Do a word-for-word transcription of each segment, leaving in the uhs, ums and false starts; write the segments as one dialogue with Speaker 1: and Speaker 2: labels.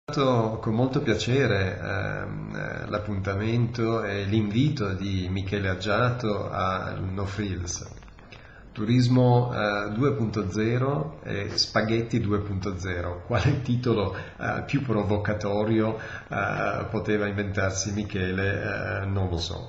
Speaker 1: Con molto piacere ehm, eh, l'appuntamento e l'invito di Michele Aggiato a No Frills. Turismo eh, due punto zero e Spaghetti due punto zero. Quale titolo eh, più provocatorio eh, poteva inventarsi Michele? Eh, non lo so.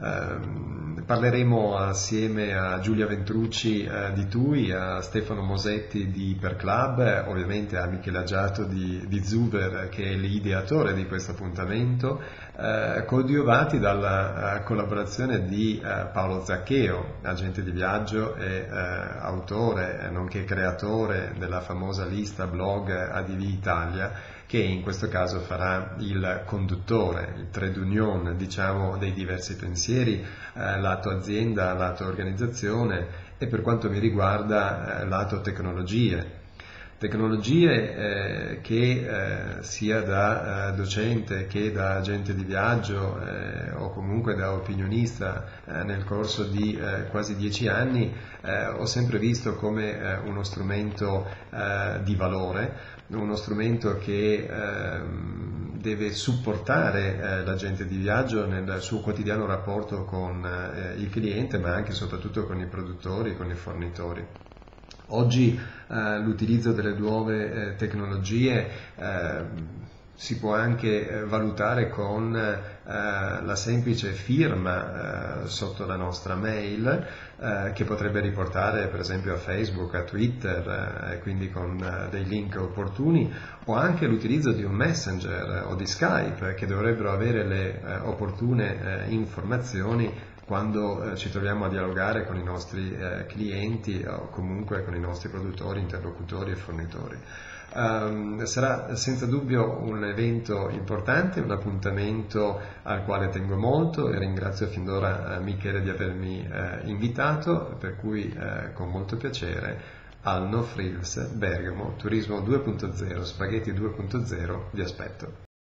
Speaker 1: Eh, parleremo assieme a Giulia Ventrucci eh, di TUI, a Stefano Mosetti di Iperclub, eh, ovviamente a Michele Aggiato di, di Zuber, che è l'ideatore di questo appuntamento, eh, coadiuvati dalla uh, collaborazione di uh, Paolo Zaccheo, agente di viaggio e uh, autore, nonché creatore della famosa lista blog A D V Italia, che in questo caso farà il conduttore, il trade union, diciamo, dei diversi pensieri, eh, lato azienda, lato organizzazione e per quanto mi riguarda eh, lato tecnologie. Tecnologie eh, che eh, sia da eh, docente che da agente di viaggio eh, o comunque da opinionista eh, nel corso di eh, quasi dieci anni eh, ho sempre visto come eh, uno strumento eh, di valore, uno strumento che ehm, deve supportare eh, l'agente di viaggio nel suo quotidiano rapporto con eh, il cliente, ma anche e soprattutto con i produttori, con i fornitori. Oggi eh, l'utilizzo delle nuove eh, tecnologie eh, si può anche eh, valutare con eh, la semplice firma eh, sotto la nostra mail eh, che potrebbe riportare per esempio a Facebook, a Twitter, eh, quindi con eh, dei link opportuni, o anche l'utilizzo di un messenger o di Skype che dovrebbero avere le eh, opportune eh, informazioni quando eh, ci troviamo a dialogare con i nostri eh, clienti o comunque con i nostri produttori, interlocutori e fornitori. Um, sarà senza dubbio un evento importante, un appuntamento al quale tengo molto e ringrazio fin d'ora eh, Michele di avermi eh, invitato, per cui eh, con molto piacere al No Frills Bergamo Turismo due punto zero, Spaghetti due punto zero vi aspetto.